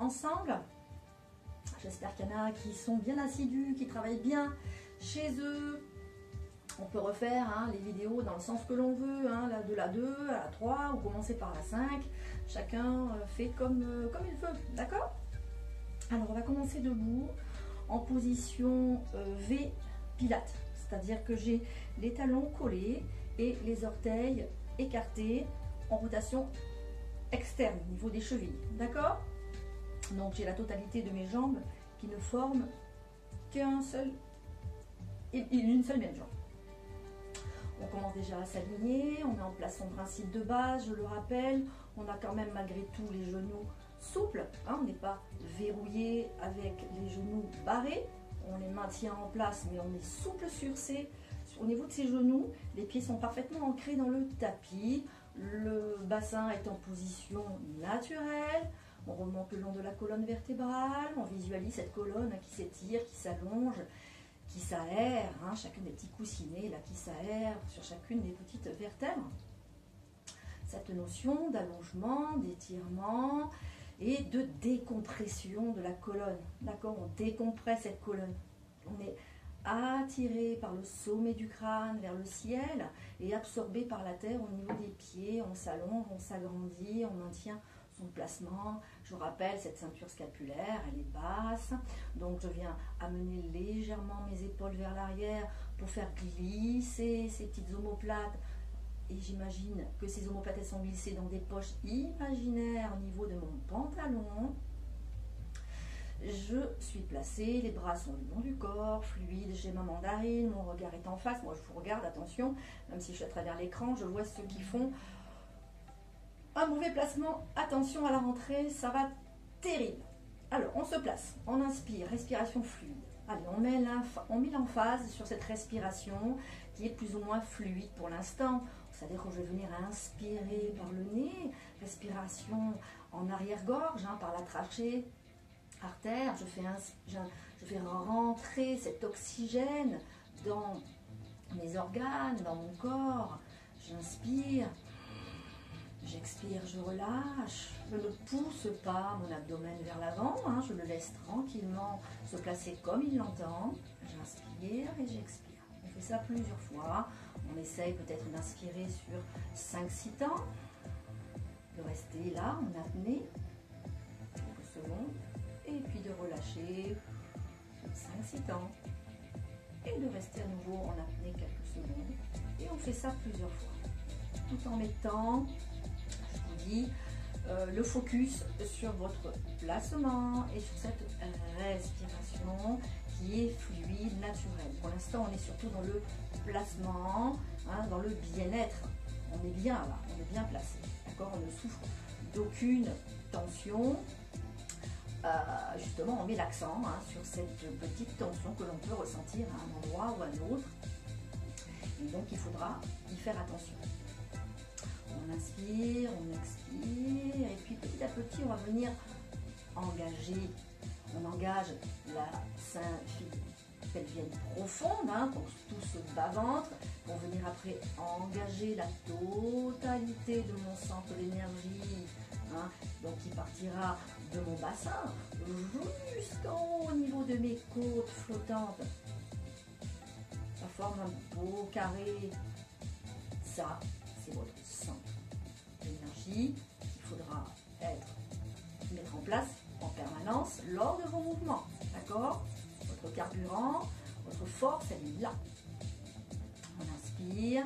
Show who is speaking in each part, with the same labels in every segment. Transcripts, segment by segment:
Speaker 1: ensemble. J'espère qu'il y en a qui sont bien assidus, qui travaillent bien chez eux. On peut refaire les vidéos dans le sens que l'on veut, de la 2 à la 3 ou commencer par la 5. Chacun fait comme il veut, d'accord? Alors on va commencer debout en position V Pilates, c'est-à-dire que j'ai les talons collés et les orteils écartés en rotation externe au niveau des chevilles, d'accord? Donc j'ai la totalité de mes jambes qui ne forment une seule même jambe. On commence déjà à s'aligner, on met en place son principe de base, je le rappelle, on a quand même malgré tout les genoux souples, on n'est pas verrouillé avec les genoux barrés, on les maintient en place mais on est souple au niveau de ses genoux, les pieds sont parfaitement ancrés dans le tapis, le bassin est en position naturelle, on remonte le long de la colonne vertébrale, on visualise cette colonne qui s'étire, qui s'allonge, qui s'aère, chacun des petits coussinets là qui s'aèrent sur chacune des petites vertèbres. Cette notion d'allongement, d'étirement et de décompression de la colonne. D'accord, on décompresse cette colonne. On est attiré par le sommet du crâne vers le ciel et absorbé par la terre au niveau des pieds. On s'allonge, on s'agrandit, on maintient son placement. Je vous rappelle, cette ceinture scapulaire, elle est basse. Donc je viens amener légèrement mes épaules vers l'arrière pour faire glisser ces petites omoplates. Et j'imagine que ces omoplates elles sont glissées dans des poches imaginaires au niveau de mon pantalon. Je suis placée, les bras sont le long du corps, fluide, j'ai ma mandarine, mon regard est en face. Moi je vous regarde, attention, même si je suis à travers l'écran, je vois ceux qui font un mauvais placement. Attention à la rentrée, ça va terrible. Alors on se place, on inspire, respiration fluide. Allez, on met l'emphase sur cette respiration qui est plus ou moins fluide pour l'instant. C'est-à-dire que je vais venir inspirer par le nez, respiration en arrière-gorge, par la trachée, artère. Je fais rentrer cet oxygène dans mes organes, dans mon corps. J'inspire, j'expire, je relâche. Je ne pousse pas mon abdomen vers l'avant, je le laisse tranquillement se placer comme il l'entend. J'inspire et j'expire. On fait ça plusieurs fois. On essaye peut-être d'inspirer sur 5-6 temps, de rester là en apnée, quelques secondes, et puis de relâcher 5-6 temps, et de rester à nouveau en apnée quelques secondes. Et on fait ça plusieurs fois, tout en mettant, je vous dis, le focus sur votre placement et sur cette respiration qui est fluide, naturelle. Pour l'instant, on est surtout dans le placement, dans le bien-être. On est bien là, on est bien placé. D'accord, on ne souffre d'aucune tension. Justement, on met l'accent sur cette petite tension que l'on peut ressentir à un endroit ou à un autre. Et donc, il faudra y faire attention. On inspire, on expire, et puis petit à petit, on va venir engager. On engage la symphylie pelvienne profonde, pour tout ce bas-ventre, pour venir après engager la totalité de mon centre d'énergie, donc qui partira de mon bassin jusqu'au niveau de mes côtes flottantes. Ça forme un beau carré. Ça, c'est votre centre d'énergie qu'il faudra mettre en place en permanence lors de vos mouvements, d'accord? Votre carburant, votre force, elle est là. On inspire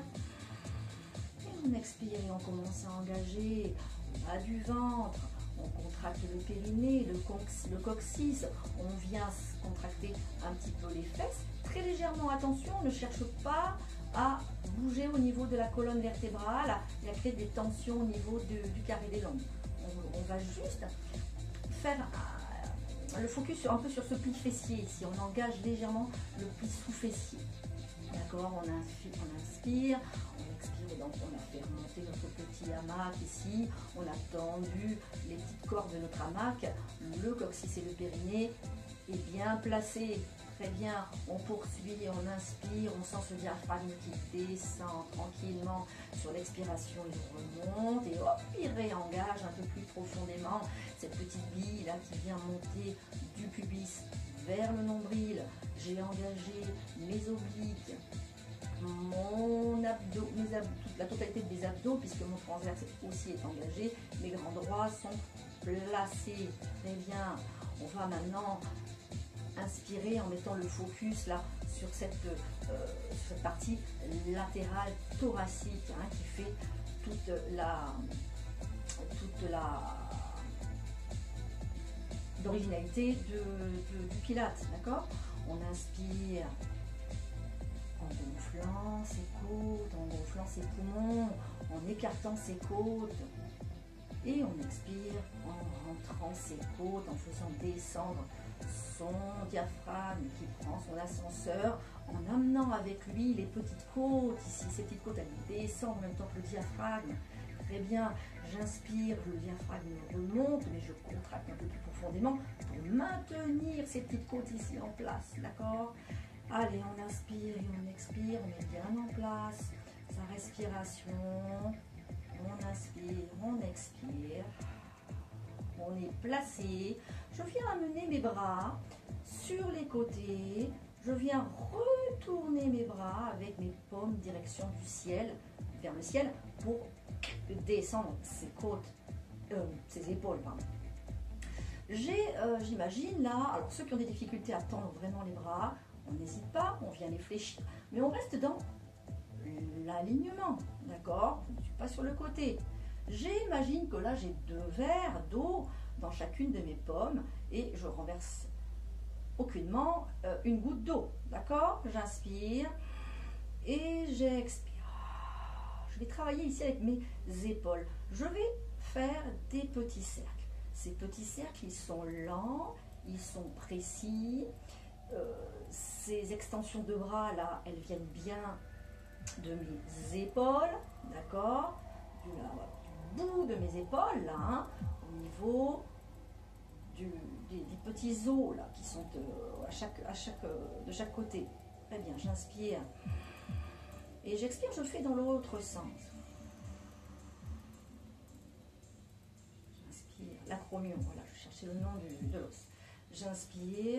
Speaker 1: et on expire et on commence à engager le bas du ventre. On contracte le périnée, le coccyx, on vient contracter un petit peu les fesses, très légèrement, attention, ne cherche pas à bouger au niveau de la colonne vertébrale et à créer des tensions au niveau du carré des jambes. On va juste faire le focus un peu sur ce pli fessier ici. On engage légèrement le pli sous-fessier. D'accord, on inspire, on expire, donc on a fait remonter notre petit hamac ici, on a tendu les petites cordes de notre hamac, le coccyx et le périnée est bien placé. Très bien, on poursuit, on inspire, on sent ce diaphragme qui descend tranquillement. Sur l'expiration, il remonte et hop, il réengage un peu plus profondément cette petite bille là qui vient monter du pubis vers le nombril. J'ai engagé mes obliques, mon abdos, la totalité de mes abdos, puisque mon transverse aussi est engagé. Mes grands droits sont placés. Très bien, on va maintenant inspirer en mettant le focus là sur cette partie latérale thoracique qui fait toute l'originalité du Pilate, d'accord? On inspire en gonflant ses côtes, en gonflant ses poumons, en écartant ses côtes. Et on expire en rentrant ses côtes, en faisant descendre son diaphragme qui prend son ascenseur, en amenant avec lui les petites côtes ici. Ces petites côtes, elles descendent en même temps que le diaphragme. Très bien, j'inspire, le diaphragme remonte, mais je contracte un peu plus profondément pour maintenir ces petites côtes ici en place, d'accord? Allez, on inspire et on expire, on met bien en place sa respiration. On inspire, on expire, on est placé. Je viens amener mes bras sur les côtés. Je viens retourner mes bras avec mes paumes direction du ciel, vers le ciel, pour descendre ses côtes, ses épaules, pardon. J'imagine là, alors ceux qui ont des difficultés à tendre vraiment les bras, on n'hésite pas, on vient les fléchir, mais on reste dans l'alignement, d'accord? Je ne suis pas sur le côté. J'imagine que là j'ai 2 verres d'eau dans chacune de mes pommes et je renverse aucunement une goutte d'eau, d'accord? J'inspire et j'expire. Je vais travailler ici avec mes épaules. Je vais faire des petits cercles. Ces petits cercles, ils sont lents, ils sont précis. Ces extensions de bras là, elles viennent bien de mes épaules, d'accord, du bout de mes épaules là, au niveau des petits os là qui sont de chaque côté. Très bien, j'inspire et j'expire, je fais dans l'autre sens. J'inspire, l'acromion, voilà, je cherchais le nom de l'os. J'inspire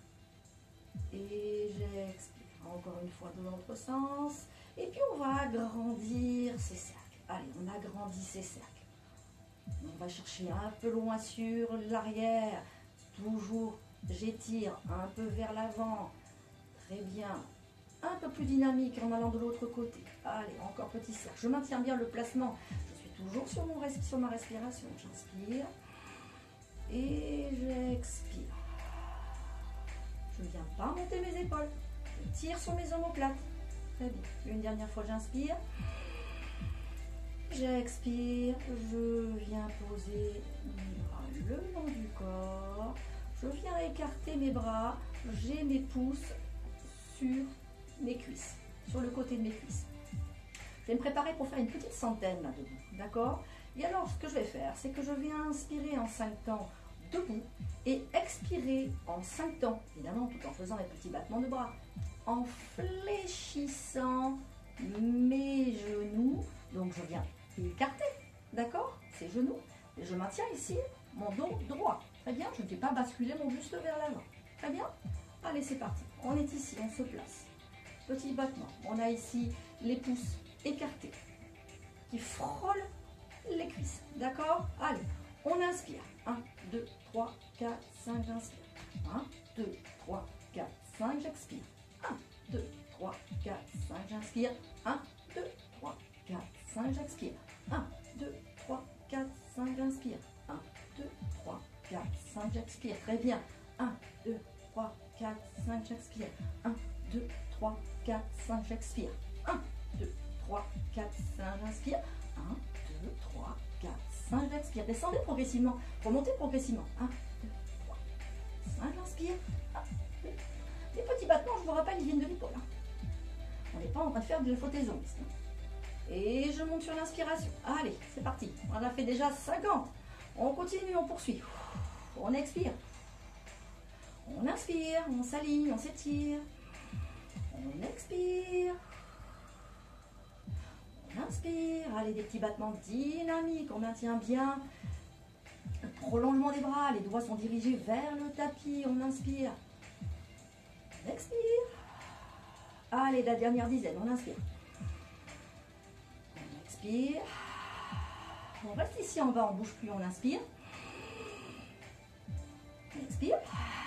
Speaker 1: et j'expire. Encore une fois dans l'autre sens. Et puis on va agrandir ces cercles. Allez, on agrandit ces cercles. On va chercher un peu loin sur l'arrière. Toujours, j'étire un peu vers l'avant. Très bien. Un peu plus dynamique en allant de l'autre côté. Allez, encore petit cercle. Je maintiens bien le placement. Je suis toujours sur ma respiration. J'inspire et j'expire. Je ne viens pas monter mes épaules. Je tire sur mes omoplates. Très bien. Une dernière fois, j'inspire. J'expire. Je viens poser mes bras le long du corps. Je viens écarter mes bras. J'ai mes pouces sur mes cuisses, sur le côté de mes cuisses. Je vais me préparer pour faire une petite centaine là debout. D'accord? Et alors, ce que je vais faire, c'est que je vais inspirer en 5 temps debout et expirer en 5 temps, évidemment, tout en faisant les petits battements de bras, en fléchissant mes genoux. Donc, je viens écarter, d'accord, ces genoux, et je maintiens ici mon dos droit. Très bien, je ne fais pas basculer mon buste vers l'avant. Très bien. Allez, c'est parti. On est ici, on se place. Petit battement. On a ici les pouces écartés qui frôlent les cuisses. D'accord? Allez, on inspire. 1, 2, 3, 4, 5, j'inspire. 1, 2, 3, 4, 5, j'expire. 1, 2, 3, 4, 5, j'inspire. 1, 2, 3, 4, 5, j'expire. 1, 2, 3, 4, 5, j'inspire. 1, 2, 3, 4, 5, j'expire. Très bien. 1, 2, 3, 4, 5, j'expire. 1, 2, 3, 4, 5, j'expire. 1, 2, 3, 4, 5, j'inspire. 1, 2, 3, 4, 5, j'expire. Descendez progressivement. Remontez progressivement. 1, 2, 3, 5, j'inspire. 1, 2. Les petits battements, je vous rappelle, ils viennent de l'épaule. On n'est pas en train de faire de la flottaison ici. Et je monte sur l'inspiration. Allez, c'est parti. On en a fait déjà 50. On continue, on poursuit. On expire. On inspire, on s'aligne, on s'étire. On expire. On inspire. Allez, des petits battements dynamiques. On maintient bien le prolongement des bras. Les doigts sont dirigés vers le tapis. On inspire. On expire. Allez, la dernière dizaine. On inspire. On expire. On reste ici en bas. On ne bouge plus. On inspire. On expire.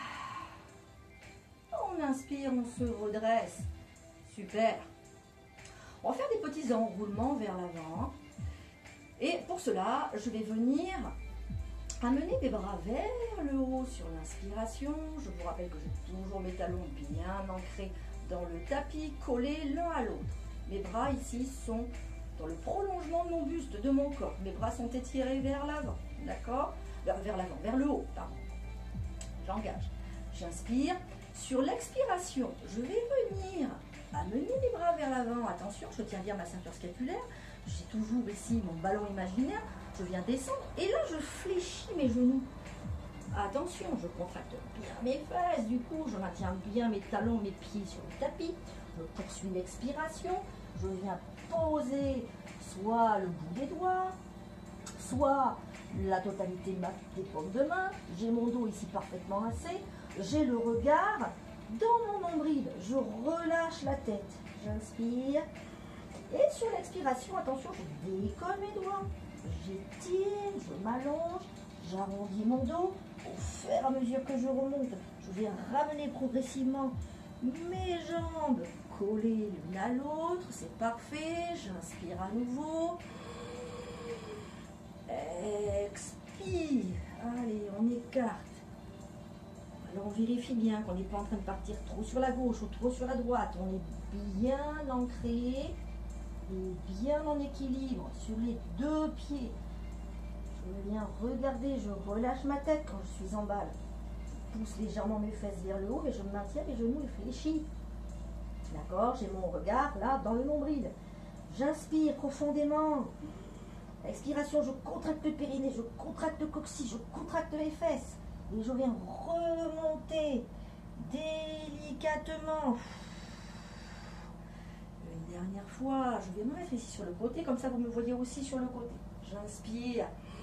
Speaker 1: On inspire, on se redresse. Super. On va faire des petits enroulements vers l'avant. Et pour cela, je vais venir amener mes bras vers le haut sur l'inspiration. Je vous rappelle que j'ai toujours mes talons bien ancrés dans le tapis, collés l'un à l'autre. Mes bras ici sont dans le prolongement de mon buste, de mon corps. Mes bras sont étirés vers l'avant, d'accord? Vers l'avant, vers le haut, pardon. J'engage. J'inspire. Sur l'expiration, je vais venir amener mes bras vers l'avant. Attention, je tiens bien ma ceinture scapulaire. J'ai toujours ici mon ballon imaginaire. Je viens descendre et là, je fléchis mes genoux. Attention, je contracte bien mes fesses. Du coup, je maintiens bien mes talons, mes pieds sur le tapis. Je poursuis l'expiration. Je viens poser soit le bout des doigts, soit la totalité des paumes de main. J'ai mon dos ici parfaitement assez. J'ai le regard dans mon nombril. Je relâche la tête. J'inspire. Et sur l'expiration, attention, je décolle mes doigts. J'étire, je m'allonge, j'arrondis mon dos. Au fur et à mesure que je remonte, je vais ramener progressivement mes jambes collées l'une à l'autre. C'est parfait. J'inspire à nouveau. Expire. Allez, on écarte. Alors on vérifie bien qu'on n'est pas en train de partir trop sur la gauche ou trop sur la droite. On est bien ancré et bien en équilibre sur les deux pieds. Je viens regarder, je relâche ma tête quand je suis en balle. Je pousse légèrement mes fesses vers le haut et je maintiens mes genoux fléchis. D'accord, j'ai mon regard là dans le nombril. J'inspire profondément. Expiration, je contracte le périnée, je contracte le coccyx, je contracte les fesses. Et je viens remonter délicatement. Une dernière fois, je vais me mettre ici sur le côté, comme ça vous me voyez aussi sur le côté. J'inspire.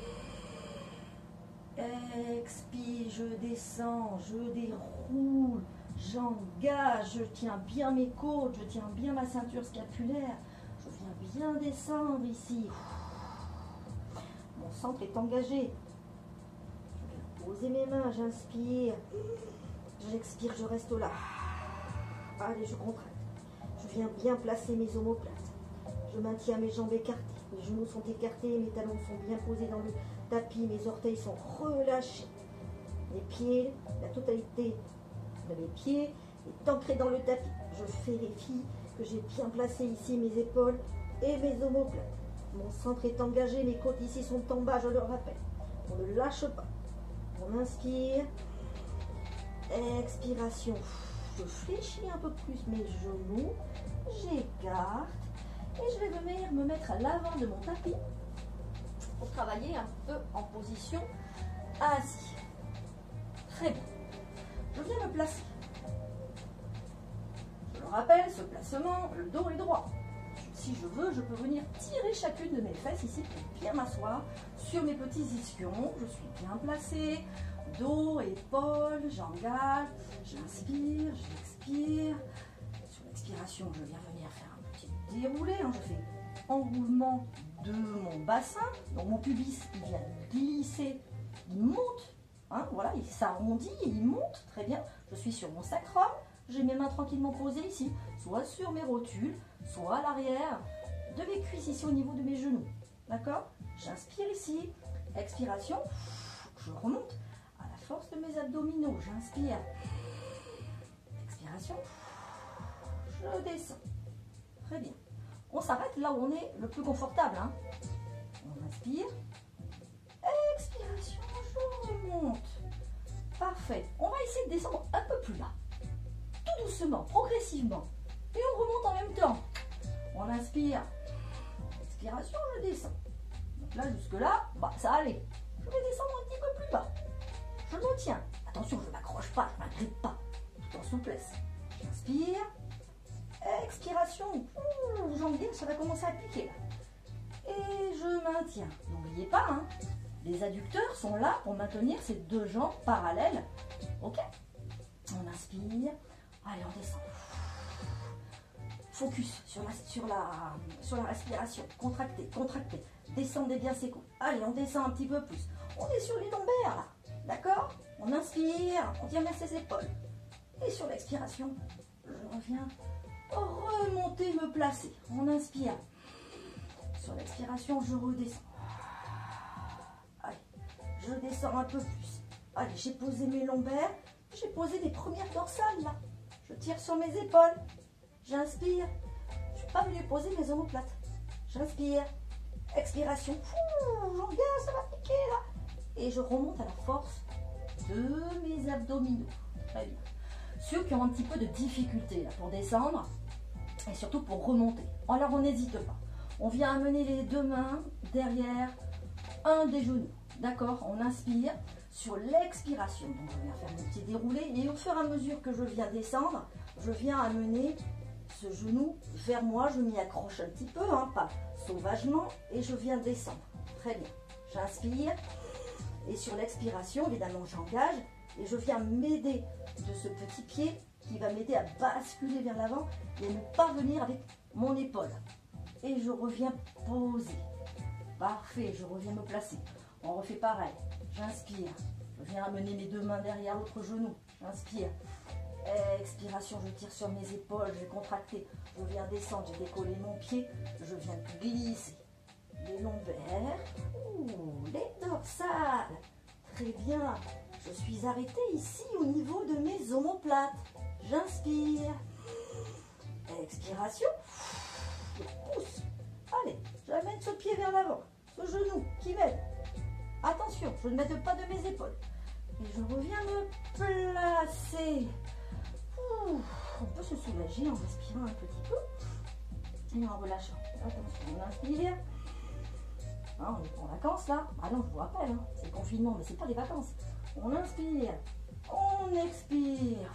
Speaker 1: Expire, je descends, je déroule, j'engage, je tiens bien mes côtes, je tiens bien ma ceinture scapulaire. Je viens bien descendre ici. Mon centre est engagé. Posez mes mains, j'inspire, j'expire, je reste là. Allez, je contracte. Je viens bien placer mes omoplates. Je maintiens mes jambes écartées. Mes genoux sont écartés, mes talons sont bien posés dans le tapis, mes orteils sont relâchés. Mes pieds, la totalité de mes pieds est ancrée dans le tapis. Je vérifie que j'ai bien placé ici mes épaules et mes omoplates. Mon centre est engagé, mes côtes ici sont en bas, je le rappelle. On ne lâche pas. On inspire, expiration, je fléchis un peu plus mes genoux, j'écarte et je vais venir me mettre à l'avant de mon tapis pour travailler un peu en position assise. Très bien. Je viens me placer. Je le rappelle, ce placement, le dos est droit. Si je veux, je peux venir tirer chacune de mes fesses ici pour bien m'asseoir sur mes petits ischions. Je suis bien placée, dos, épaules, j'engage, j'inspire, j'expire. Sur l'expiration, je viens venir faire un petit déroulé. Je fais enroulement de mon bassin. Donc mon pubis, il vient glisser, il monte. Voilà, il s'arrondit et il monte. Très bien. Je suis sur mon sacrum. J'ai mes mains tranquillement posées ici, soit sur mes rotules, soit à l'arrière de mes cuisses ici au niveau de mes genoux. D'accord? J'inspire ici. Expiration. Je remonte à la force de mes abdominaux. J'inspire. Expiration. Je descends. Très bien. On s'arrête là où on est le plus confortable. On inspire. Expiration. Je remonte. Parfait. On va essayer de descendre un peu plus bas. Tout doucement, progressivement. Et on remonte en même temps. On inspire. Expiration, je descends. Donc là, jusque-là, ça allait. Je vais descendre un petit peu plus bas. Je me tiens. attention, je ne m'accroche pas, je ne m'agrippe pas, tout en souplesse. J'inspire, expiration, j'engueule, ça va commencer à piquer là. Et je maintiens. N'oubliez pas, hein, les adducteurs sont là pour maintenir ces deux jambes parallèles. Ok? On inspire, allez on descend. Focus sur la respiration, contractez, contractez, descendez bien ses coudes. Allez, on descend un petit peu plus. On est sur les lombaires là, d'accord? On inspire, on tient bien ses épaules. Et sur l'expiration, je reviens remonter, me placer. On inspire. Sur l'expiration, je redescends. Allez, je descends un peu plus. Allez, j'ai posé mes lombaires, j'ai posé les premières dorsales là. Je tire sur mes épaules. J'inspire. Je ne suis pas venue poser mes omoplates. J'inspire. Expiration. J'engage, ça va piquer là. Et je remonte à la force de mes abdominaux. Très bien. Ceux qui ont un petit peu de difficulté là, pour descendre et surtout pour remonter. Alors on n'hésite pas. On vient amener les deux mains derrière un des genoux. D'accord? On inspire. Sur l'expiration, donc je viens faire mon petit déroulé et au fur et à mesure que je viens descendre, je viens amener ce genou vers moi, je m'y accroche un petit peu, hein, pas sauvagement, et je viens descendre. Très bien. J'inspire et sur l'expiration, évidemment, j'engage et je viens m'aider de ce petit pied qui va m'aider à basculer vers l'avant et ne pas venir avec mon épaule. Et je reviens poser. Parfait, je reviens me placer. On refait pareil. J'inspire. Je viens amener mes deux mains derrière l'autre genou. J'inspire. Expiration, je tire sur mes épaules, je vais contracter. Je viens descendre, j'ai décollé mon pied. Je viens glisser les lombaires. Les dorsales. Très bien. Je suis arrêtée ici au niveau de mes omoplates. J'inspire. Expiration. Je pousse. Allez, j'amène ce pied vers l'avant. Ce genou qui m'aide. Attention, je ne m'aide pas de mes épaules. Et je reviens me placer. On peut se soulager en respirant un petit peu. Et en relâchant. Attention, on inspire. Hein, on est en vacances là. Ah non, je vous rappelle, hein, c'est le confinement, mais ce n'est pas des vacances. On inspire. On expire.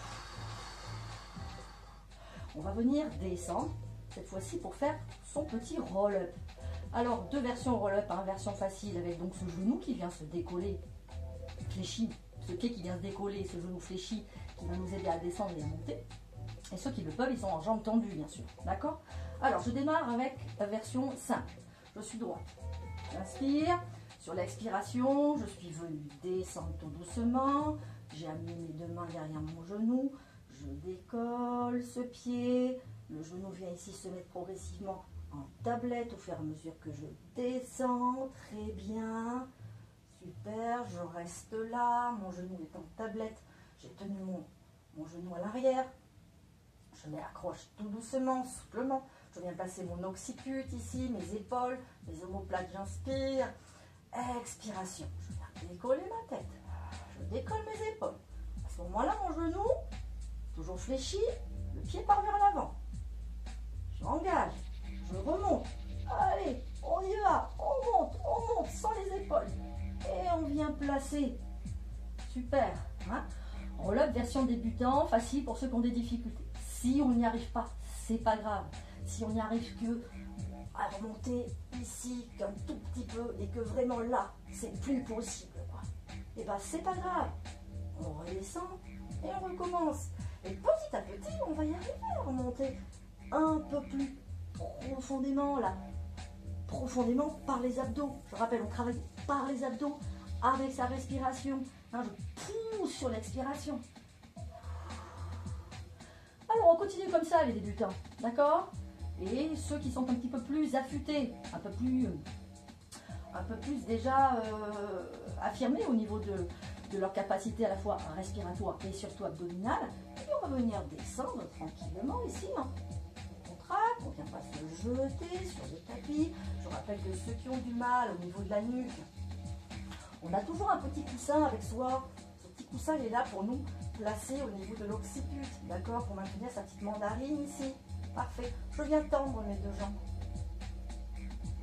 Speaker 1: On va venir descendre, cette fois-ci pour faire son petit roll-up. Alors, deux versions roll-up, hein, version facile avec donc ce genou qui vient se décoller, fléchi, ce pied qui vient se décoller, ce genou fléchi qui va nous aider à descendre et à monter. Et ceux qui le peuvent, ils sont en jambes tendues, bien sûr. D'accord? Alors, je démarre avec la version simple. Je suis droite. J'inspire. Sur l'expiration, je suis venue descendre tout doucement. J'ai amené mes deux mains derrière mon genou. Je décolle ce pied. Le genou vient ici se mettre progressivement en tablette au fur et à mesure que je descends. Très bien. Super. Je reste là. Mon genou est en tablette. J'ai tenu mon genou à l'arrière. Je m'accroche tout doucement, souplement. Je viens placer mon occiput ici, mes épaules, mes omoplates, j'inspire. Expiration. Je viens décoller ma tête. Je décolle mes épaules. À ce moment-là, mon genou, toujours fléchi, le pied part vers l'avant. J'engage. Je remonte. Allez, on y va. On monte sans les épaules. Et on vient placer. Super. Hein? Roll-up version débutant, facile pour ceux qui ont des difficultés. Si on n'y arrive pas, c'est pas grave. Si on n'y arrive que à remonter ici qu'un tout petit peu et que vraiment là, c'est plus possible, et ben c'est pas grave. On redescend et on recommence. Et petit à petit, on va y arriver à remonter un peu plus profondément là. Profondément par les abdos. Je rappelle, on travaille par les abdos avec sa respiration. Hein, je pousse sur l'expiration. Alors on continue comme ça les débutants, d'accord? Et ceux qui sont un petit peu plus affûtés, un peu plus déjà affirmés au niveau de leur capacité à la fois respiratoire et surtout abdominale, et on va venir descendre tranquillement ici. Hein. On contracte, on ne vient pas se jeter sur le tapis. Je rappelle que ceux qui ont du mal au niveau de la nuque, on a toujours un petit coussin avec soi. Ce petit coussin il est là pour nous placer au niveau de l'occiput, d'accord, pour maintenir sa petite mandarine ici. Parfait. Je viens tendre mes deux jambes.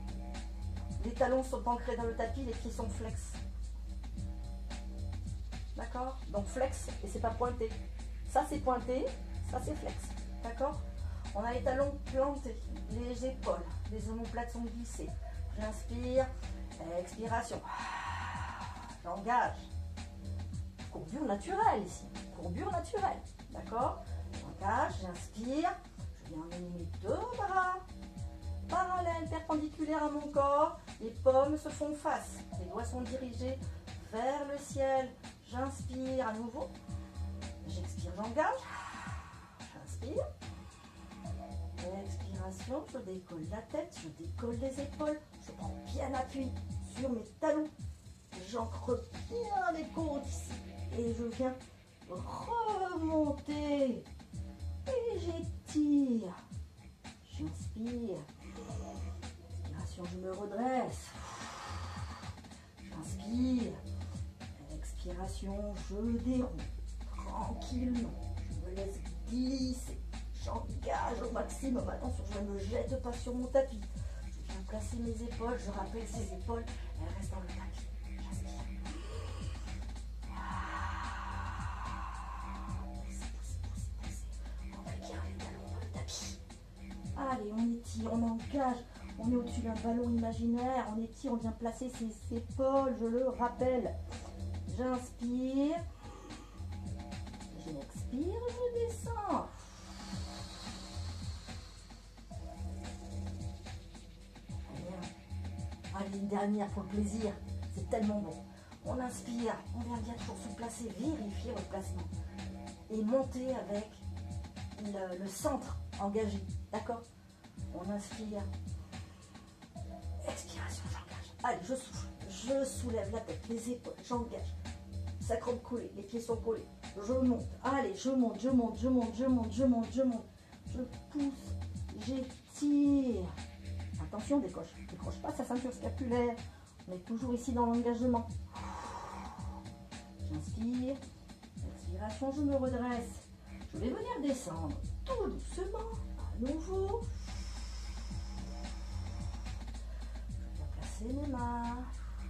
Speaker 1: Les talons sont ancrés dans le tapis, les pieds sont flex. d'accord? Donc flex et c'est pas pointé. Ça c'est pointé, ça c'est flex, d'accord? On a les talons plantés, les épaules, les omoplates sont glissées. J'inspire, expiration. J'engage. Courbure naturelle ici, courbure naturelle, d'accord? J'engage, j'inspire, je viens mener mes deux bras parallèles, perpendiculaires à mon corps. Les paumes se font face, les doigts sont dirigés vers le ciel. J'inspire à nouveau, j'expire, j'engage, j'inspire. Expiration, je décolle la tête, je décolle les épaules, je prends bien appui sur mes talons, j'ancre bien les côtes ici et je viens remonter et j'étire, j'inspire, expiration, je me redresse, j'inspire, expiration, je déroule tranquillement, je me laisse glisser. J'engage au maximum. Attention, je ne me jette pas sur mon tapis. Je viens placer mes épaules. Je rappelle ces épaules. Elles restent dans le tapis. J'inspire. Poussez. On met bien les talons dans le tapis. Allez, on étire, on engage. On est au-dessus d'un ballon imaginaire. On étire, on vient placer ses épaules. Je le rappelle. J'inspire. J'expire, je descends. Allez, une dernière pour le plaisir, c'est tellement bon. On inspire, on vient bien toujours se placer, vérifier le placement. Et monter avec le centre engagé, d'accord? On inspire, expiration, j'engage. Allez, je souffle, je soulève la tête, les épaules, j'engage. Sacrum collé, les pieds sont collés. Je monte, allez, je monte, je monte, je monte, je monte, je monte, je monte. Je pousse, j'étire. Attention, décroche pas sa ceinture scapulaire. On est toujours ici dans l'engagement. J'inspire. Expiration, je me redresse. Je vais venir descendre tout doucement. À nouveau. Je viens placer mes mains.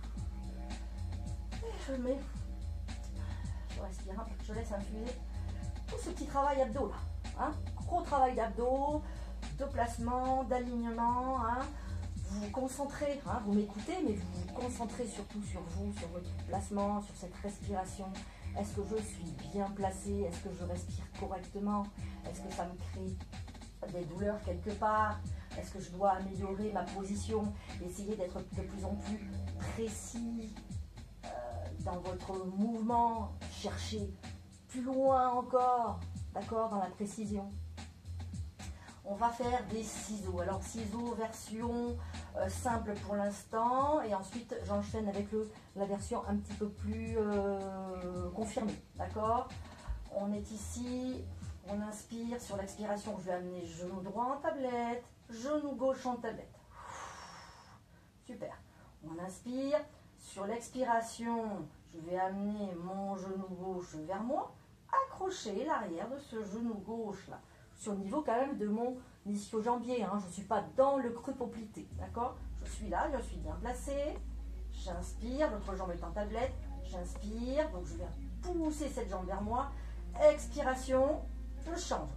Speaker 1: Et je mets. Je respire un peu. Je laisse infuser tout ce petit travail abdos là. Hein, gros travail d'abdos, de placement, d'alignement. Hein. Vous vous concentrez, hein, vous m'écoutez, mais vous vous concentrez surtout sur vous, sur votre placement, sur cette respiration. Est-ce que je suis bien placée? Est-ce que je respire correctement? Est-ce que ça me crée des douleurs quelque part? Est-ce que je dois améliorer ma position? Essayez d'être de plus en plus précis dans votre mouvement. Cherchez plus loin encore, d'accord, dans la précision. On va faire des ciseaux. Alors ciseaux version simple pour l'instant et ensuite j'enchaîne avec la version un petit peu plus confirmée. D'accord? On est ici, on inspire. Sur l'expiration, je vais amener genou droit en tablette, genou gauche en tablette. Super. On inspire. Sur l'expiration, je vais amener mon genou gauche vers moi, accrocher l'arrière de ce genou gauche là. Sur le niveau quand même de mon ischio-jambier, hein. Je ne suis pas dans le creux poplité, d'accord? Je suis là, je suis bien placée, j'inspire, l'autre jambe est en tablette, j'inspire, donc je viens pousser cette jambe vers moi, expiration, je change.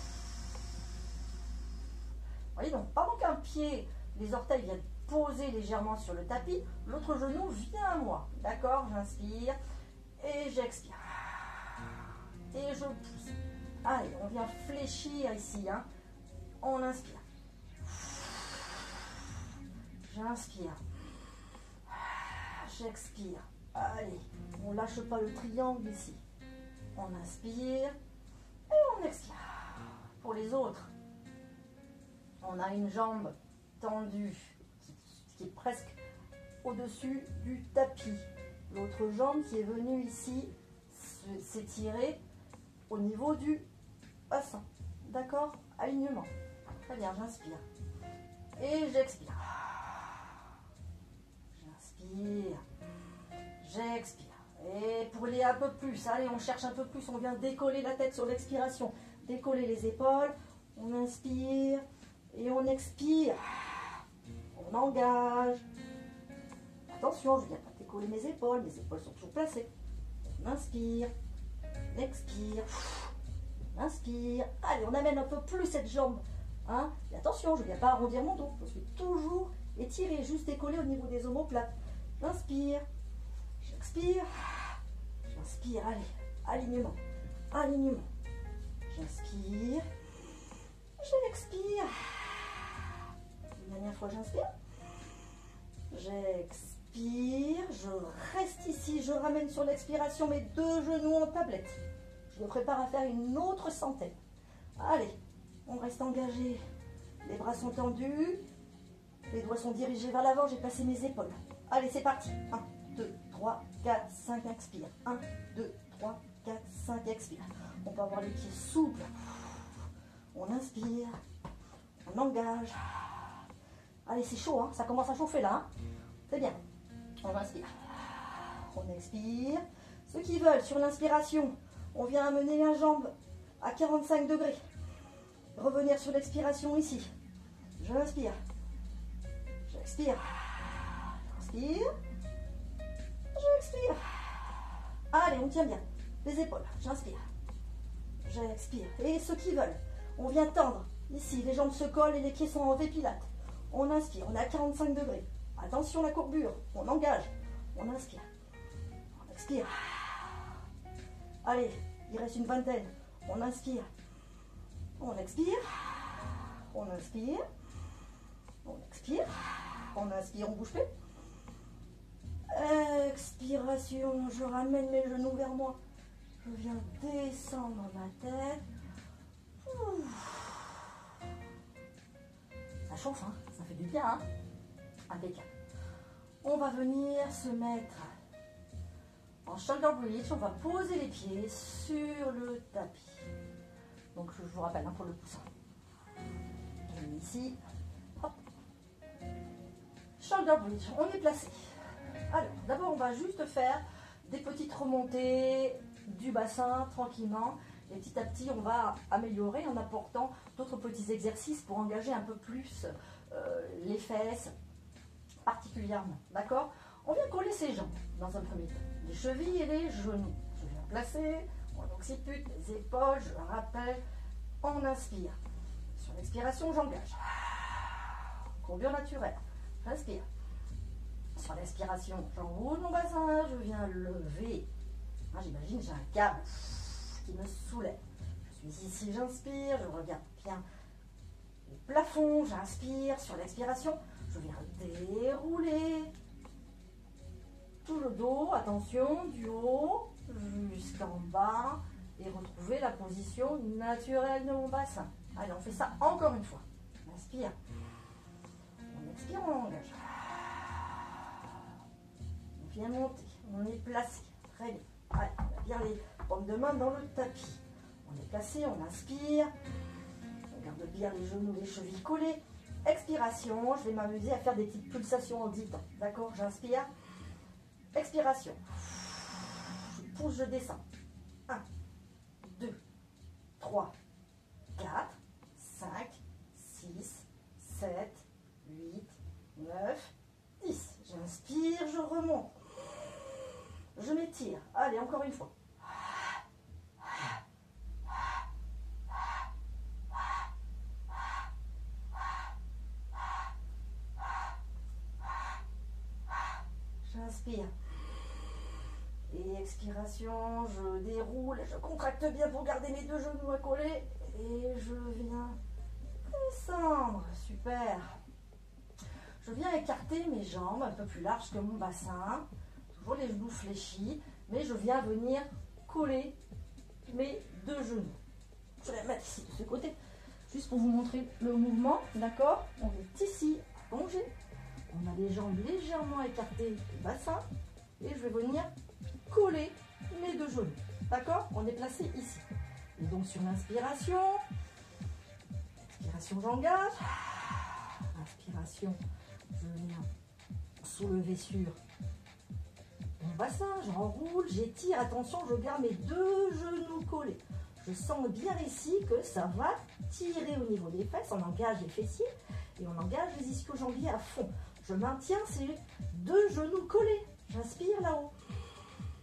Speaker 1: Vous voyez, donc pendant qu'un pied, les orteils viennent poser légèrement sur le tapis, l'autre genou vient à moi, d'accord? J'inspire et j'expire. Et je pousse. Allez, on vient fléchir ici, hein. On inspire. J'inspire. J'expire. Allez, on ne lâche pas le triangle ici. On inspire et on expire. Pour les autres, on a une jambe tendue qui est presque au-dessus du tapis. L'autre jambe qui est venue ici s'étirer au niveau du bassin. D'accord? Alignement. Très bien, j'inspire. Et j'expire. J'inspire. J'expire. Et pour aller un peu plus, allez, on cherche un peu plus. On vient décoller la tête sur l'expiration. Décoller les épaules. On inspire. Et on expire. On engage. Attention, je ne viens pas décoller mes épaules. Mes épaules sont toujours placées. On inspire, expire, inspire. Allez, on amène un peu plus cette jambe. Hein? Et attention, je ne viens pas arrondir mon dos. Je suis toujours étiré, juste décollé au niveau des omoplates. J'inspire, j'expire, j'inspire. Allez, alignement, alignement. J'inspire, j'expire. Une dernière fois, j'inspire. J'expire, je reste ici, je ramène sur l'expiration mes deux genoux en tablette. Je me prépare à faire une autre centaine. Allez, on reste engagé. Les bras sont tendus, les doigts sont dirigés vers l'avant, j'ai passé mes épaules. Allez, c'est parti. 1, 2, 3, 4, 5, expire. 1, 2, 3, 4, 5, expire. On peut avoir les pieds souples. On inspire, on engage. Allez, c'est chaud, hein, ça commence à chauffer là. Hein. C'est bien. On inspire. On expire. Ceux qui veulent, sur l'inspiration, on vient amener la jambe à 45 degrés. Revenir sur l'expiration ici. Je l'inspire. J'expire. J'inspire. J'expire. Allez, on tient bien. Les épaules. J'inspire. J'expire. Et ceux qui veulent, on vient tendre. Ici, les jambes se collent et les pieds sont en V-pilate. On inspire, on est à 45 degrés. Attention la courbure, on engage. On inspire. On expire. Allez, il reste une vingtaine. On inspire. On expire. On inspire. On expire. On inspire, on bouge plus. Expiration, je ramène mes genoux vers moi. Je viens descendre ma tête. Ça chauffe, hein, ça fait du bien. Hein, impeccable. On va venir se mettre en shoulder bridge. On va poser les pieds sur le tapis. Donc je vous rappelle hein, pour le poussin. Je mets ici. Hop. Shoulder bridge, on est placé. Alors, d'abord, on va juste faire des petites remontées du bassin tranquillement. Et petit à petit, on va améliorer en apportant d'autres petits exercices pour engager un peu plus les fesses, particulièrement. D'accord? On vient coller ses jambes dans un premier temps. Les chevilles et les genoux. Je viens placer mon occiput, les épaules, je rappelle. On inspire. Sur l'expiration, j'engage. Courbure naturelle. J'inspire. Sur l'expiration, j'enroule mon bassin, je viens lever. Ah, j'imagine j'ai un câble qui me soulève. Je suis ici, j'inspire, je regarde bien le plafond, j'inspire. Sur l'expiration, je viens dérouler tout le dos, attention, du haut jusqu'en bas et retrouver la position naturelle de mon bassin. Allez, on fait ça encore une fois. On inspire, on expire, on engage. On vient monter, on est placé, très bien. Allez, on a bien les paumes de main dans le tapis. On est placé, on inspire. On garde bien les genoux, les chevilles collées. Expiration, je vais m'amuser à faire des petites pulsations en 10 temps. D'accord? J'inspire. Expiration. Je pousse, je descends. 1, 2, 3, 4, 5, 6, 7, 8, 9, 10. J'inspire, je remonte. Je m'étire. Allez, encore une fois. J'inspire. Et expiration, je déroule, je contracte bien pour garder mes deux genoux à coller. Et je viens descendre. Super. Je viens écarter mes jambes un peu plus larges que mon bassin. Toujours les genoux fléchis. Mais je viens venir coller mes deux genoux. Je vais les mettre ici de ce côté. Juste pour vous montrer le mouvement. D'accord? On est ici allongé. On a les jambes légèrement écartées du bassin. Et je vais venir coller mes deux genoux. D'accord? On est placé ici. Et donc sur l'inspiration, expiration, j'engage. Inspiration, je viens soulever sur mon bassin, j'enroule, j'étire. Attention, je garde mes deux genoux collés. Je sens bien ici que ça va tirer au niveau des fesses. On engage les fessiers et on engage les ischio-jambiers à fond. Je maintiens ces deux genoux collés. J'inspire là-haut.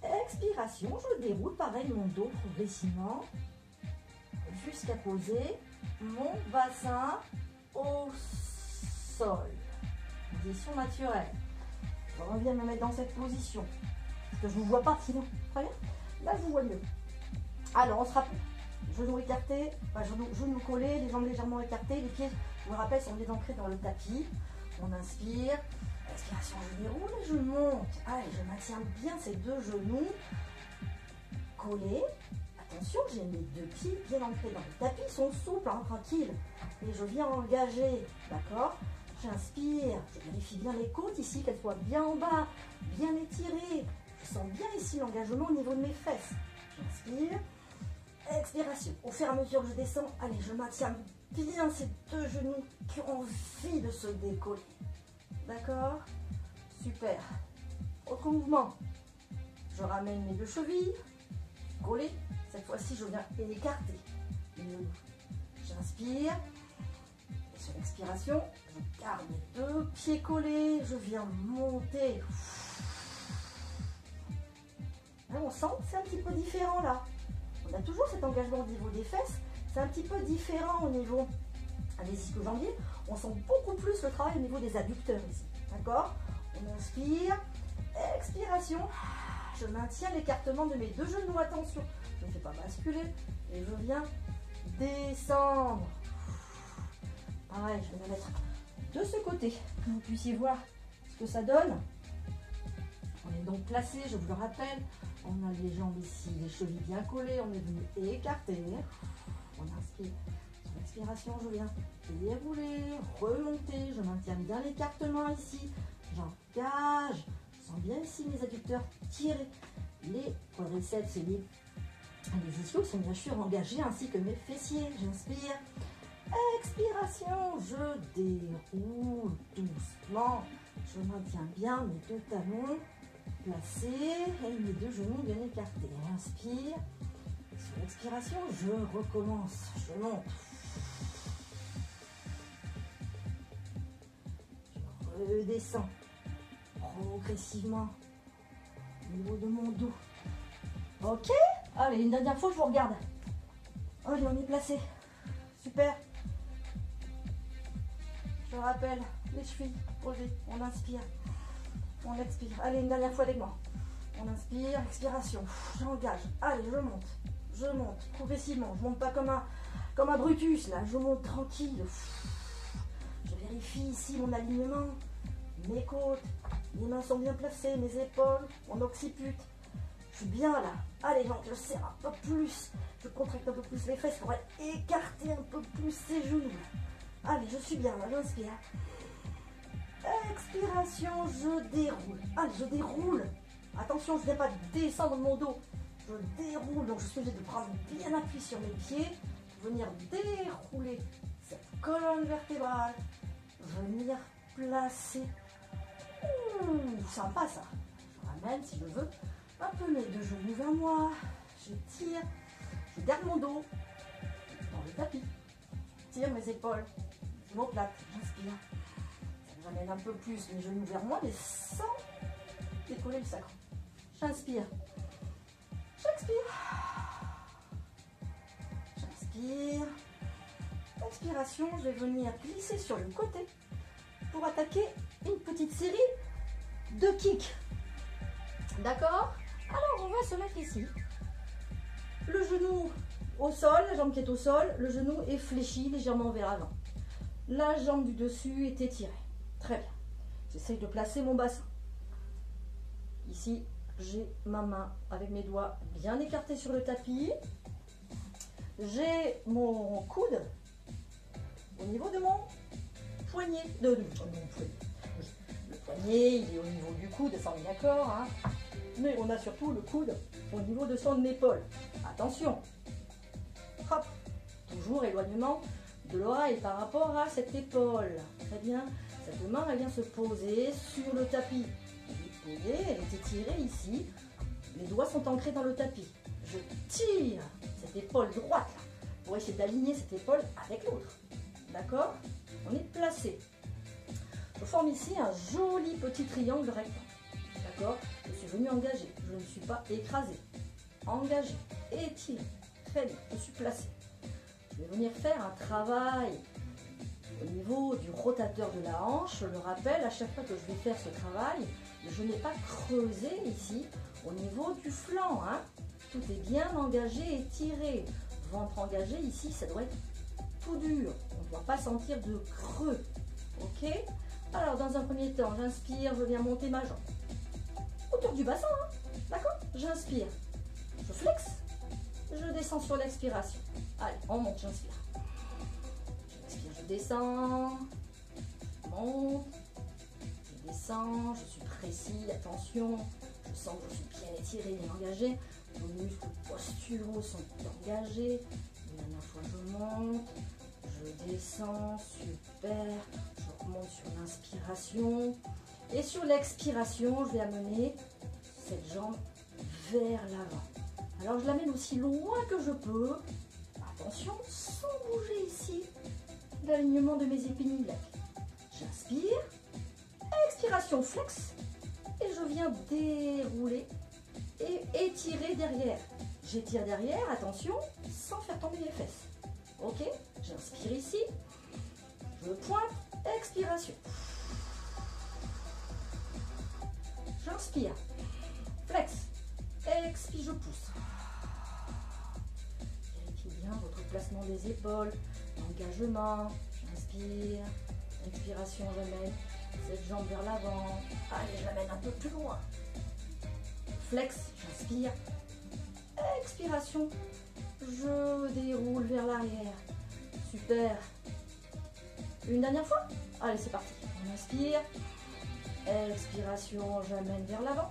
Speaker 1: Expiration, je déroule pareil mon dos progressivement jusqu'à poser mon bassin au sol. Position naturelle. Je reviens me mettre dans cette position. Parce que je ne vous vois pas sinon. Très bien. Là, je vous vois mieux. Alors, on se rappelle. Genoux écartés, enfin, genoux collés, les jambes légèrement écartées. Les pieds, je vous rappelle, sont bien ancrés dans le tapis. On inspire. Expiration, je déroule et je monte. Allez, je maintiens bien ces deux genoux collés. Attention, j'ai mes deux pieds bien ancrés dans le tapis. Ils sont souples, hein, tranquilles. Et je viens engager, d'accord? J'inspire, je vérifie bien les côtes ici, qu'elles soient bien en bas, bien étirées. Je sens bien ici l'engagement au niveau de mes fesses. J'inspire. Expiration. Au fur et à mesure que je descends, allez, je maintiens bien ces deux genoux qui ont envie de se décoller. D'accord? Super. Autre mouvement. Je ramène mes deux chevilles collées. Cette fois-ci, je viens écarter les genoux. J'inspire. Et sur l'expiration, je garde mes deux pieds collés. Je viens monter. Là, on sent que c'est un petit peu différent là. On a toujours cet engagement au niveau des fesses. C'est un petit peu différent au niveau des ischios jambiers. On sent beaucoup plus le travail au niveau des adducteurs ici. D'accord? On inspire. Expiration. Je maintiens l'écartement de mes deux genoux. Attention. Je ne fais pas basculer. Et je viens descendre. Pareil, je vais me mettre de ce côté. Que vous puissiez voir ce que ça donne. On est donc placé, je vous le rappelle. On a les jambes ici, les chevilles bien collées. On est venu écarter. On inspire. Sur l'expiration, je viens dérouler, remonter. Je maintiens bien l'écartement ici. J'engage. Je sens bien ici mes adducteurs tirer. Les quadriceps et les ischios sont bien sûr engagés ainsi que mes fessiers. J'inspire. Expiration. Je déroule doucement. Je maintiens bien mes deux talons placés et mes deux genoux bien écartés. Inspire. Sur l'expiration, je recommence. Je monte. Je redescends progressivement au niveau de mon dos. Ok. Allez, une dernière fois, je vous regarde. Allez, on est placé. Super. Je rappelle, les chevilles posées. On inspire. On expire. Allez, une dernière fois avec moi. On inspire, expiration. J'engage. Allez, je monte. Je monte progressivement. Je monte pas comme un Brutus là. Je monte tranquille. Je vérifie ici mon alignement. Mes côtes. Mes mains sont bien placées. Mes épaules. Mon occiput. Je suis bien là. Allez, je serre un peu plus. Je contracte un peu plus les fesses pour écarter un peu plus ces genoux. Allez, je suis bien là. J'inspire. Expiration, je déroule. Allez, je déroule. Attention, je ne viens pas descendre mon dos. Je déroule, donc je suis obligée de prendre bien appui sur mes pieds. Venir dérouler cette colonne vertébrale. Venir placer. Sympa ça. Je ramène, si je veux, un peu mes deux genoux vers moi. Je tire. Je garde mon dos dans le tapis. Je tire mes épaules. Je m'oplate. J'inspire. J'amène un peu plus mes genoux vers moi, mais sans décoller le sacre. J'inspire. J'expire. J'inspire. Expiration, je vais venir glisser sur le côté pour attaquer une petite série de kicks. D'accord? Alors, on va se mettre ici. Le genou au sol, la jambe qui est au sol, le genou est fléchi légèrement vers l'avant. La jambe du dessus est étirée. Très bien. J'essaye de placer mon bassin. Ici, j'ai ma main avec mes doigts bien écartés sur le tapis. J'ai mon coude au niveau de mon poignet. Le poignet, il est au niveau du coude, ça on est d'accord. Hein, mais on a surtout le coude au niveau de son épaule. Attention. Hop. Toujours éloignement de l'oreille par rapport à cette épaule. Très bien. Cette main, elle vient se poser sur le tapis. Elle est étirée ici. Les doigts sont ancrés dans le tapis. Je tire cette épaule droite là, pour essayer d'aligner cette épaule avec l'autre. D'accord? On est placé. Je forme ici un joli petit triangle rectangle. d'accord? Je suis venue engager, je ne suis pas écrasée. Engagée, étirée, très bien, je suis placée. Je vais venir faire un travail au niveau du rotateur de la hanche. Je le rappelle, à chaque fois que je vais faire ce travail, je n'ai pas creusé ici au niveau du flanc. Hein. Tout est bien engagé et tiré. Ventre engagé, ici, ça doit être tout dur. On ne doit pas sentir de creux. Ok? Alors, dans un premier temps, j'inspire, je viens monter ma jambe. Autour du bassin, hein. D'accord? J'inspire, je flexe, je descends sur l'expiration. Allez, on monte, j'inspire. J'expire, je descends, je monte, je descends, je suis précis, attention, je sens que je suis bien étiré, bien engagé. Nos muscles posturaux sont engagés. La dernière fois, je monte, je descends, super. Je remonte sur l'inspiration. Et sur l'expiration, je vais amener cette jambe vers l'avant. Alors, je l'amène aussi loin que je peux. Attention, sans bouger ici l'alignement de mes épinilles. J'inspire, expiration, flex. Et je viens dérouler et étirer derrière. J'étire derrière, attention, sans faire tomber les fesses. Ok? J'inspire ici, je pointe, expiration. J'inspire, flex, expire, je pousse. Vérifiez bien votre placement des épaules, engagement. J'inspire, expiration, j'amène cette jambe vers l'avant. Allez, je l'amène un peu plus loin. Flex, j'inspire, expiration, je déroule vers l'arrière. Super. Une dernière fois. Allez, c'est parti. On inspire. Expiration, j'amène vers l'avant.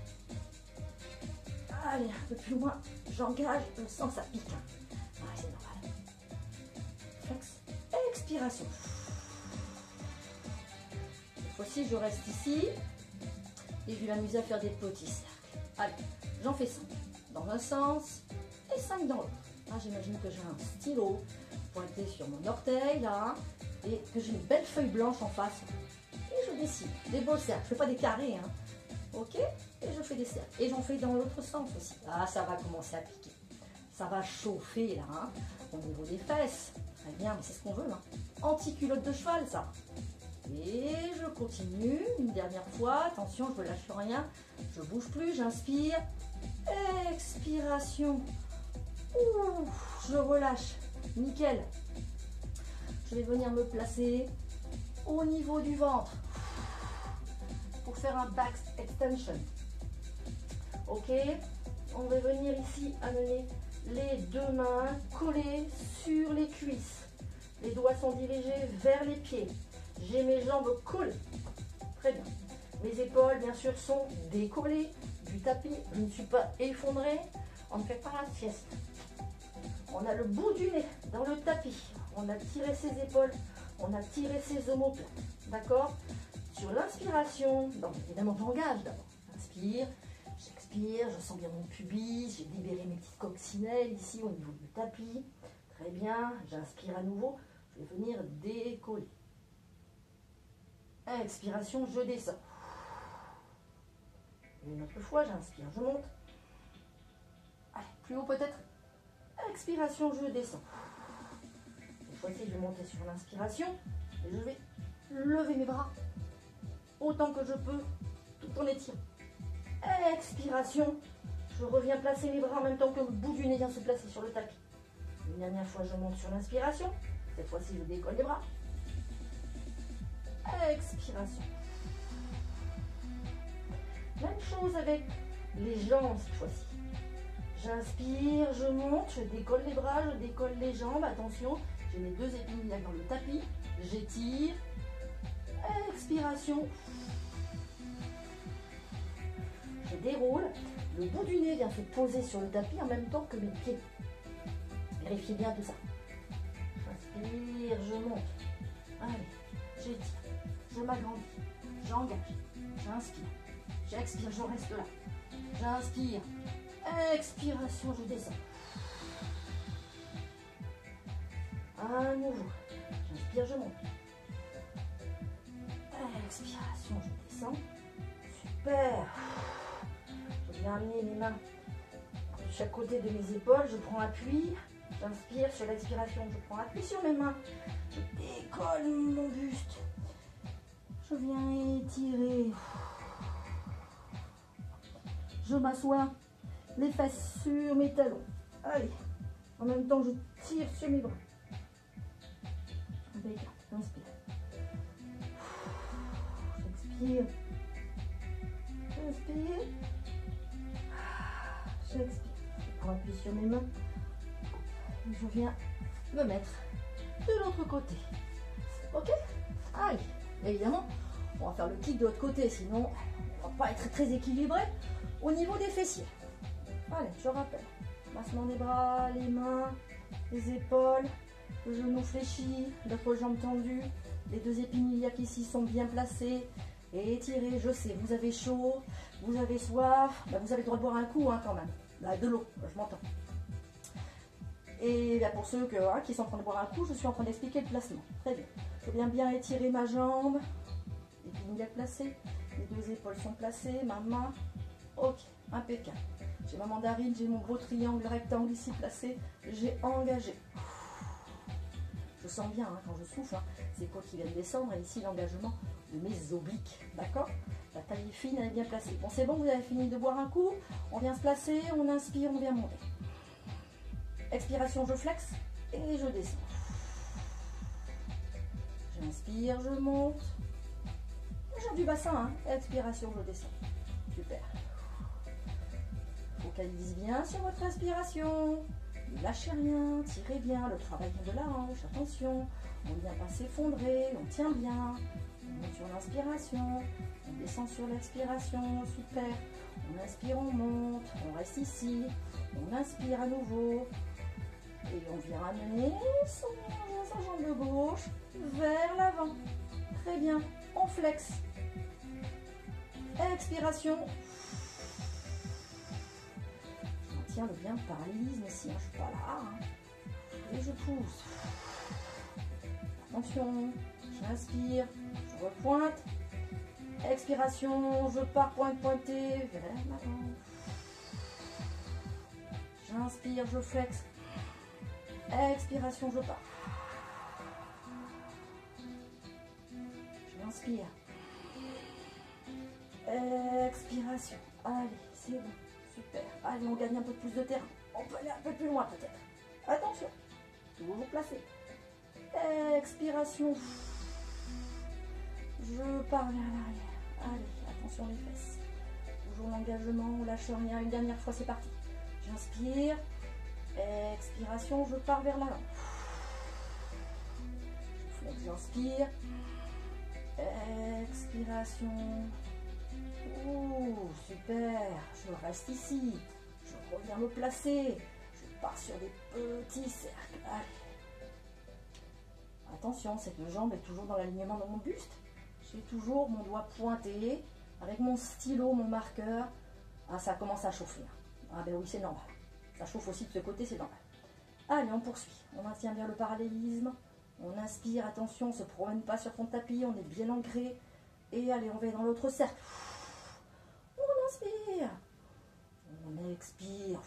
Speaker 1: Allez, un peu plus loin. J'engage, je sens que ça pique. Ah, c'est normal. Flex. Expiration. Cette fois-ci, je reste ici. Et je vais m'amuser à faire des petits cercles. Allez, j'en fais 5 dans un sens et 5 dans l'autre. Ah, j'imagine que j'ai un stylo pointé sur mon orteil, là, et que j'ai une belle feuille blanche en face. Et je dessine des beaux cercles. Je ne fais pas des carrés, hein. Ok? Et je fais des cercles. Et j'en fais dans l'autre sens aussi. Ah, ça va commencer à piquer. Ça va chauffer, là, hein, au niveau des fesses. Très bien, mais c'est ce qu'on veut, hein. Anti-culotte de cheval, ça. Et je continue, une dernière fois, attention, je ne lâche rien, je ne bouge plus, j'inspire, expiration, ouh, je relâche, nickel. Je vais venir me placer au niveau du ventre pour faire un back extension. Ok, on va venir ici amener les deux mains collées sur les cuisses. Les doigts sont dirigés vers les pieds. J'ai mes jambes collées. Très bien. Mes épaules, bien sûr, sont décollées du tapis. Je ne suis pas effondrée. On ne fait pas la sieste. On a le bout du nez dans le tapis. On a tiré ses épaules. On a tiré ses omoplates. D'accord? Sur l'inspiration, donc évidemment, j'engage d'abord. Inspire, j'expire, je sens bien mon pubis. J'ai libéré mes petites coccinelles ici au niveau du tapis. Très bien. J'inspire à nouveau. Je vais venir décoller. Expiration, je descends. Une autre fois, j'inspire, je monte. Allez, plus haut peut-être. Expiration, je descends. Cette fois-ci, je vais monter sur l'inspiration. Et je vais lever mes bras autant que je peux, tout en étirant. Expiration, je reviens placer mes bras en même temps que le bout du nez vient se placer sur le tapis. Une dernière fois, je monte sur l'inspiration. Cette fois-ci, je décolle les bras. Expiration. Même chose avec les jambes cette fois-ci. J'inspire, je monte, je décolle les bras, je décolle les jambes. Attention, j'ai mes deux épinilles dans le tapis. J'étire. Expiration. Je déroule. Le bout du nez vient se poser sur le tapis en même temps que mes pieds. Vérifiez bien tout ça. J'inspire, je monte. Allez, j'étire. Je m'agrandis, j'engage, j'inspire, j'expire, je reste là. J'inspire, expiration, je descends. À nouveau, j'inspire, je monte. Expiration, je descends. super. Je viens amener mes mains de chaque côté de mes épaules, je prends appui, j'inspire, sur l'expiration, je prends appui sur mes mains, je décolle mon buste, je viens étirer, je m'assois, les fesses sur mes talons, allez, en même temps je tire sur mes bras, impeccable, j'inspire, j'expire, j'inspire, j'expire. Je prends appui sur mes mains. Et je viens me mettre de l'autre côté. Ok? Allez. Évidemment, on va faire le kick de l'autre côté, sinon on va pas être très équilibré au niveau des fessiers. Allez, je rappelle. Massement des bras, les mains, les épaules, le genou fléchi, l'autre jambe tendue, les deux épines iliaques ici sont bien placées. Et étirez, je sais, vous avez chaud, vous avez soif, ben vous avez le droit de boire un coup hein, quand même. Là, de l'eau, je m'entends. Et là, pour ceux qui sont en train de boire un coup, je suis en train d'expliquer le placement. Très bien. Je viens bien étirer ma jambe, épine iliaque placée, les deux épaules sont placées, ma main, ok, impeccable. J'ai ma mandarine, j'ai mon gros triangle rectangle ici placé, j'ai engagé. Je sens bien hein, quand je souffle, hein, ces côtes qui viennent descendre et ici l'engagement de mes obliques, d'accord? La taille est fine, elle est bien placée. Bon, c'est bon, vous avez fini de boire un coup, on vient se placer, on inspire, on vient monter. Expiration, je flexe et je descends. J'inspire, je monte. J'ai du bassin, hein. Expiration, je descends. Super. Focalisez bien sur votre inspiration. Ne lâchez rien, tirez bien, le travail vient de la hanche, attention. On ne vient pas s'effondrer, on tient bien. On monte sur l'inspiration, on descend sur l'expiration, super. On inspire, on monte, on reste ici, on inspire à nouveau. Et on vient amener sa jambe gauche vers l'avant. Très bien, on flexe. Expiration. Je maintiens le bien parallélisme ici, hein, je ne suis pas là. Hein. Et je pousse. Attention, j'inspire, je repointe. Expiration, je pars pointé vers l'avant. J'inspire, je flexe. Expiration, je pars. J'inspire. Expiration. Allez, c'est bon. Super. Allez, on gagne un peu plus de terrain. On peut aller un peu plus loin peut-être. Attention. Toujours placé. Expiration. Je pars vers l'arrière. Allez, attention les fesses. Toujours l'engagement, on lâche rien. Une dernière fois, c'est parti. J'inspire. Expiration, je pars vers l'avant. J'inspire. Expiration. Ouh, super. Je reste ici. Je reviens me placer. Je pars sur des petits cercles. Allez. Attention, cette jambe est toujours dans l'alignement de mon buste. J'ai toujours mon doigt pointé avec mon stylo, mon marqueur. Ah, ça commence à chauffer. Ah ben oui, c'est normal. Ça chauffe aussi de ce côté, c'est normal. Allez, on poursuit. On maintient bien le parallélisme. On inspire, attention, on ne se promène pas sur son tapis, on est bien ancré. Et allez, on va dans l'autre cercle. On inspire. On expire.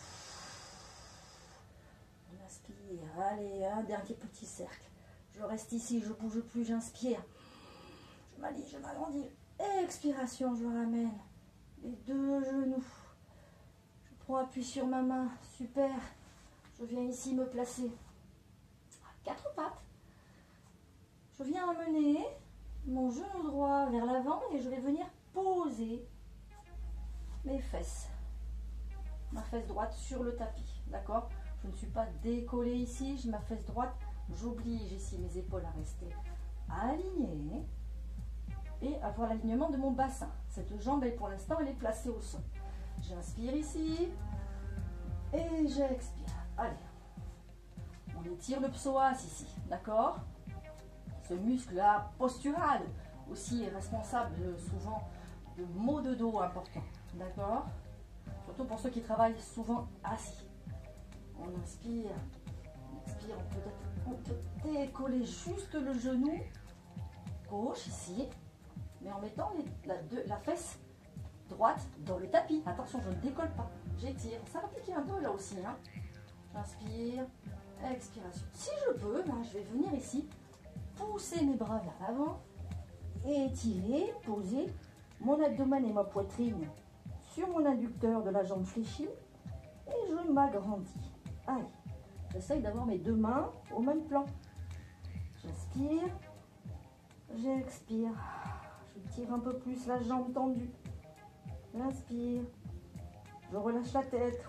Speaker 1: On inspire. Allez, un dernier petit cercle. Je reste ici, je ne bouge plus, j'inspire. Je m'allie, je m'agrandis. Expiration, je ramène les deux genoux. Je prends appui sur ma main. Super. Je viens ici me placer. Quatre pattes. Je viens amener mon genou droit vers l'avant et je vais venir poser mes fesses. Ma fesse droite sur le tapis. D'accord? Je ne suis pas décollée ici. J'ai ma fesse droite. J'oblige ici mes épaules à rester alignées et avoir l'alignement de mon bassin. Cette jambe, pour l'instant, elle est placée au sol. J'inspire ici et j'expire. Allez, on étire le psoas ici, d'accord? Ce muscle-là postural aussi est responsable souvent de maux de dos importants, d'accord? Surtout pour ceux qui travaillent souvent assis. On inspire, on expire, on peut décoller juste le genou gauche ici, mais en mettant la fesse droite dans le tapis. Attention, je ne décolle pas. J'étire. Ça va piquer un peu là aussi. Hein. J'inspire. Expiration. Si je peux, ben, je vais venir ici, pousser mes bras vers l'avant, étirer, poser mon abdomen et ma poitrine sur mon adducteur de la jambe fléchie et je m'agrandis. Allez, j'essaye d'avoir mes deux mains au même plan. J'inspire, j'expire. Je tire un peu plus la jambe tendue. J'inspire, je relâche la tête.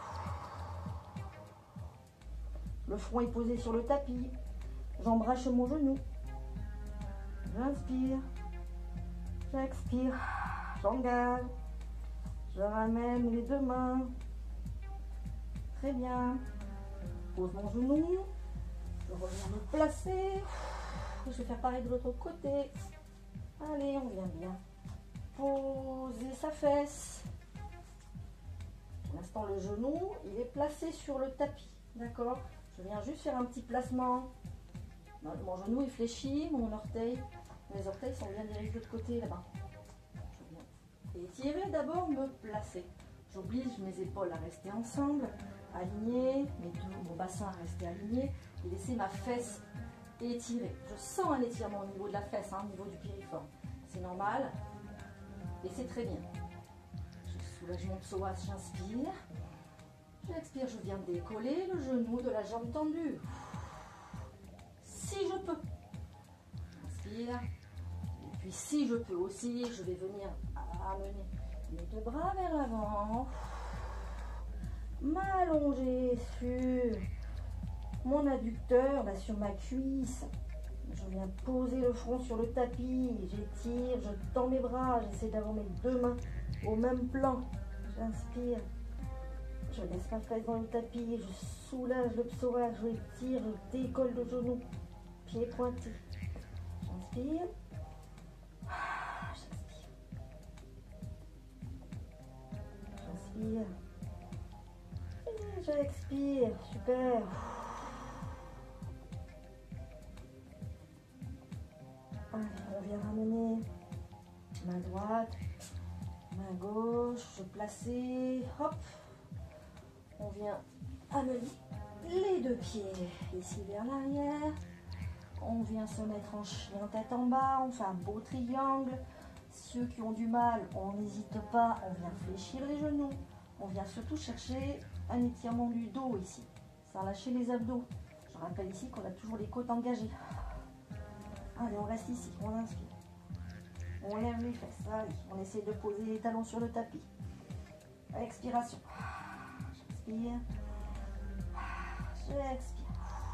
Speaker 1: Le front est posé sur le tapis. J'embrasse mon genou. J'inspire. J'expire. J'engage. Je ramène les deux mains. Très bien. Pose mon genou. Je reviens me placer. Je vais faire pareil de l'autre côté. Allez, on vient bien. Poser sa fesse. Pour l'instant, le genou, il est placé sur le tapis. D'accord ? Je viens juste faire un petit placement. Mon genou est fléchi, mon orteil, mes orteils sont bien dirigés de l'autre côté là-bas. Je viens étirer d'abord, me placer. J'oblige mes épaules à rester ensemble, alignées, mon bassin à rester aligné et laisser ma fesse étirer. Je sens un étirement au niveau de la fesse, au niveau du piriforme. C'est normal et c'est très bien. Je soulage mon psoas, j'inspire. J'expire, je viens décoller le genou de la jambe tendue. Si je peux. Inspire. Et puis si je peux aussi, je vais venir amener mes deux bras vers l'avant. M'allonger sur mon adducteur, là sur ma cuisse. Je viens poser le front sur le tapis. J'étire, je tends mes bras. J'essaie d'avoir mes deux mains au même plan. J'inspire. Je laisse ma fesse dans le tapis, je soulage le psoas, je étire, je décolle le genou, pied pointé. J'inspire. J'inspire. Et j'expire. Super. Allez, on vient ramener main droite, main gauche, se placer. Hop. On vient amener les deux pieds ici vers l'arrière. On vient se mettre en chien tête en bas. On fait un beau triangle. Ceux qui ont du mal, on n'hésite pas. On vient fléchir les genoux. On vient surtout chercher un étirement du dos ici, sans lâcher les abdos. Je rappelle ici qu'on a toujours les côtes engagées. Allez, on reste ici. On inspire. On lève les fesses. Allez, on essaie de poser les talons sur le tapis. Expiration. J'inspire, j'expire.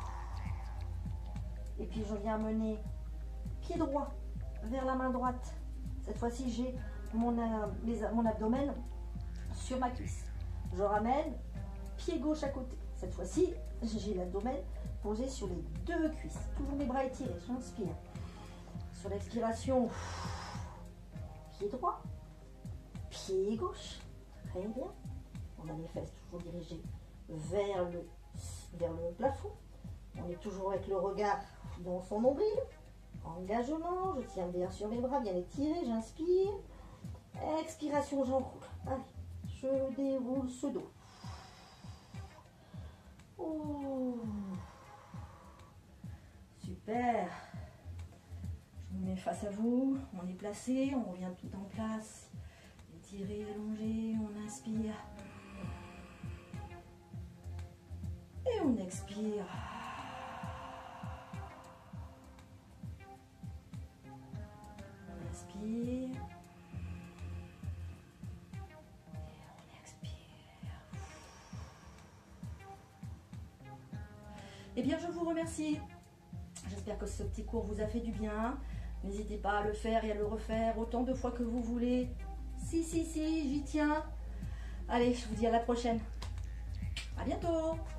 Speaker 1: Et puis je viens mener pied droit vers la main droite. Cette fois-ci, j'ai mon abdomen sur ma cuisse. Je ramène pied gauche à côté. Cette fois-ci, j'ai l'abdomen posé sur les deux cuisses. Toujours mes bras étirés. J'inspire. Sur l'expiration, pied droit, pied gauche. Très bien. On a les fesses toujours dirigées vers le plafond. On est toujours avec le regard dans son nombril. Engagement, je tiens bien sur mes bras, bien étirés, j'inspire. Expiration, j'enroule. Allez, je déroule ce dos. Oh. Super. Je me mets face à vous, on est placé, on revient tout en place. Étiré, allongé, on inspire. Et on expire. On inspire. Et on expire. Eh bien, je vous remercie. J'espère que ce petit cours vous a fait du bien. N'hésitez pas à le faire et à le refaire autant de fois que vous voulez. Si, j'y tiens. Allez, je vous dis à la prochaine. À bientôt.